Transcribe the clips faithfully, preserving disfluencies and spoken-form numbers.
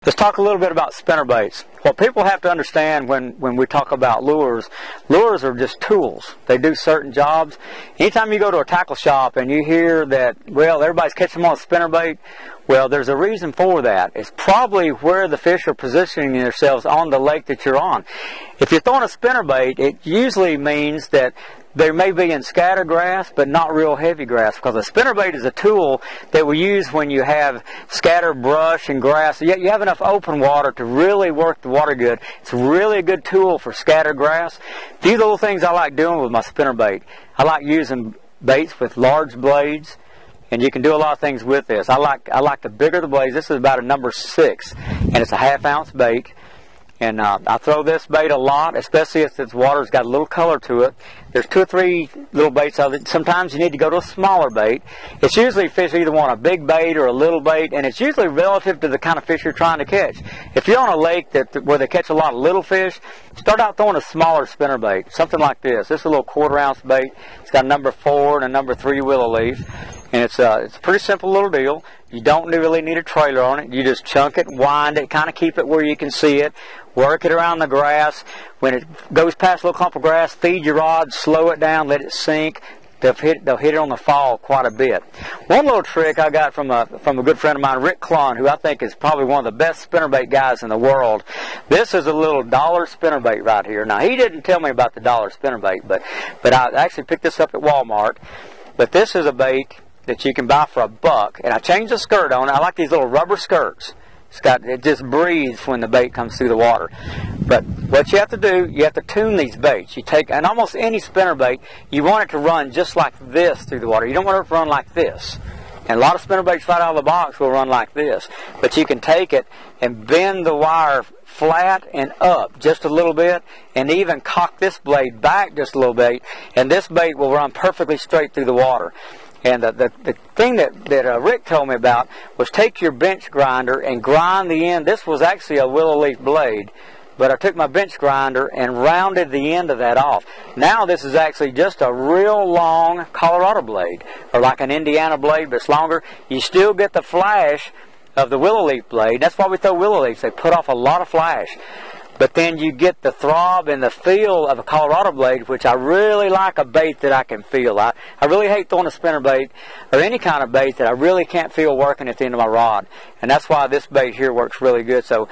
Let's talk a little bit about spinnerbaits. What people have to understand when, when we talk about lures, lures are just tools. They do certain jobs. Anytime you go to a tackle shop and you hear that, well, everybody's catching them on a spinnerbait, well, there's a reason for that. It's probably where the fish are positioning themselves on the lake that you're on. If you're throwing a spinnerbait, it usually means that they may be in scatter grass, but not real heavy grass, because a spinnerbait is a tool that we use when you have scattered brush and grass. Yet you have enough open water to really work the water good. It's really a good tool for scattered grass. These little things I like doing with my spinnerbait. I like using baits with large blades, and you can do a lot of things with this. I like I like the bigger the blades. This is about a number six, and it's a half ounce bait. And uh, I throw this bait a lot, especially if this water's got a little color to it. There's two or three little baits of it. Sometimes you need to go to a smaller bait. It's usually fish either want a big bait or a little bait, and it's usually relative to the kind of fish you're trying to catch. If you're on a lake that where they catch a lot of little fish, start out throwing a smaller spinnerbait, something like this. This is a little quarter ounce bait. It's got a number four and a number three willow leaf, and it's a, it's a pretty simple little deal. You don't really need a trailer on it. You just chunk it, wind it, kind of keep it where you can see it. Work it around the grass. When it goes past a little clump of grass, feed your rod, slow it down, let it sink. They'll hit, they'll hit it on the fall quite a bit. One little trick I got from a, from a good friend of mine, Rick Klon, who I think is probably one of the best spinnerbait guys in the world. This is a little dollar spinnerbait right here. Now, he didn't tell me about the dollar spinnerbait, but, but I actually picked this up at Walmart. But this is a bait that you can buy for a buck, and I changed the skirt on it. I like these little rubber skirts. It's got, it just breathes when the bait comes through the water. But what you have to do, you have to tune these baits. You take, and almost any spinnerbait, you want it to run just like this through the water. You don't want it to run like this. And a lot of spinnerbaits right out of the box will run like this. But you can take it and bend the wire flat and up just a little bit, and even cock this blade back just a little bit, and this bait will run perfectly straight through the water. And the, the, the thing that, that uh, Rick told me about was take your bench grinder and grind the end. This was actually a willow leaf blade, but I took my bench grinder and rounded the end of that off. Now this is actually just a real long Colorado blade, or like an Indiana blade, but it's longer. You still get the flash of the willow leaf blade. That's why we throw willow leaves. They put off a lot of flash. But then you get the throb and the feel of a Colorado blade, which I really like a bait that I can feel. I, I really hate throwing a spinnerbait or any kind of bait that I really can't feel working at the end of my rod. And that's why this bait here works really good. So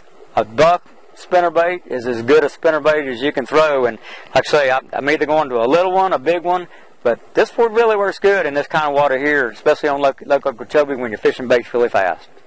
a buck spinnerbait is as good a spinnerbait as you can throw. And like I say, I, I'm either going to a little one, a big one, but this one really works good in this kind of water here, especially on Lake Okeechobee when you're fishing baits really fast.